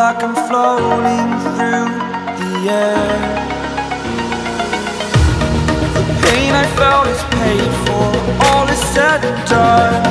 like I'm floating through the air. The pain I felt is paid for, all is said and done.